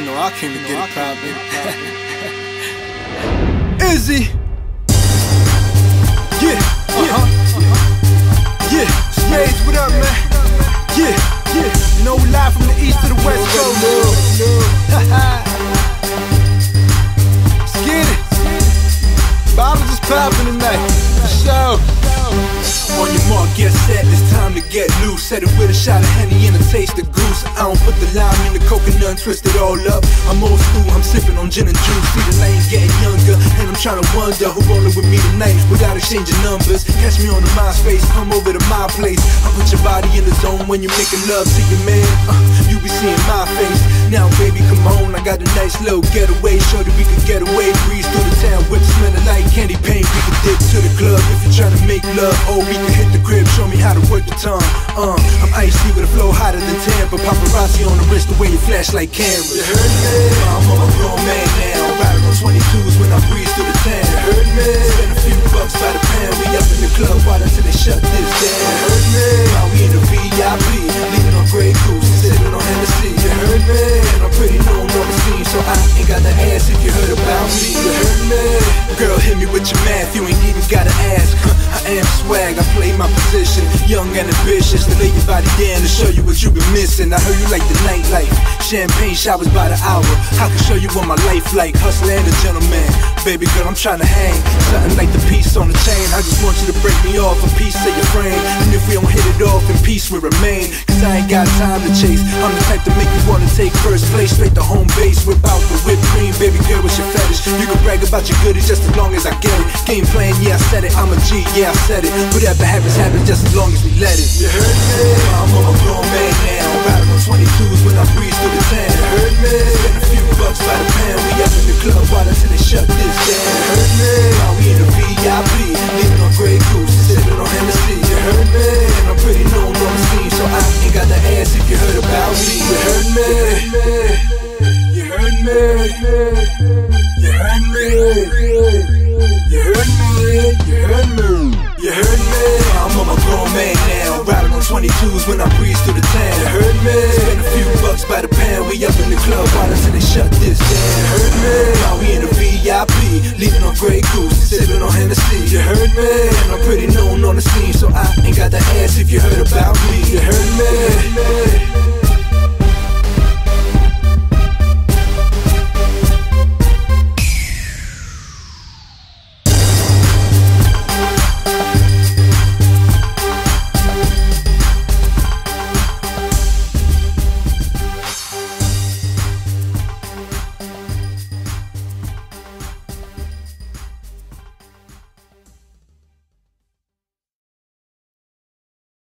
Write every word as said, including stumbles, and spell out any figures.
You know I came to get it poppin'. Izzy. Yeah, uh-huh. Yeah, Spadez, what up, man? Yeah, yeah. You know we live from the east to the west coast. Let's get it. Bottles is poppin' tonight. For sure. On your mark, get set, it's time to get loose. Set it with a shot of Henny and a taste of goose. I don't put the lime in the coconut and twist it all up. I'm old school, I'm sipping on gin and juice. See the lane getting younger, and I'm trying to wonder who rollin' with me tonight without exchanging numbers. Catch me on the MySpace, come over to my place. I put your body in the zone when you're making love to your man. uh, You be seeing my face. Now baby, come on, I got a nice little getaway. Show that we could get away, breeze through the town, whip smelling like candy paint. We could dip to the club if you're trying to make love. Oh, we can hit the crib, show me how to work the tongue. Uh, I'm icy with a flow hotter than Tampa. Paparazzi on the wrist, the way you flash like cameras. You heard me? I'm a grown man now, riding on twenty-twos when I breeze through the town. You heard me? Spend a few bucks by the pound, we up in the club right until they shut this down. You heard me? While we in the V I P, leaving on Grey Goose, sipping on Hennessy. You heard me? And I'm pretty known on the scene, so I ain't got to ask if you heard about me. You heard me? Girl, hit me with your math, you ain't even gotta ask. I am swag, I play my position, young and ambitious, to lay your body down to show you what you've been missing. I heard you like the nightlife, champagne showers by the hour. I can show you what my life like, hustler and a gentleman. Baby girl, I'm trying to hang, something like the piece on the chain. I just want you to break me off a piece of your frame, and if we don't hit it off, in peace we remain. Cause I ain't got time to chase, I'm the type to make you wanna take first place, straight to home base, whip out the whipped cream. Baby girl, what's your fetish? You can brag about your goodies just as long as I get it. Game plan, yeah I said it, I'm a G, yeah I said it. Whatever happens, happens just as long as we let it. You heard me? I'm a grown man now, riding on twenty-twos when I breeze through the town. You heard me? Spend a few bucks by the pound, we up in the club right until they shut this down. You heard me? While we in the V I P, leaving on Grey Goose, sipping on Hennessy. You heard me? And I'm pretty known on the scene, so I ain't got to ask if you heard about me. You heard me? You heard me? You heard me? You heard me? You heard me? You heard me? I'm a grown man now, riding on twenty-twos when I breeze through the town. You heard me? Spend a few bucks by the pound, we up in the club right until they shut this down. You heard me? While we in the V I P, leaving on Grey Goose, sipping on Hennessy. You heard me? And I'm pretty known on the scene, so I ain't got to ask if you heard about me. You heard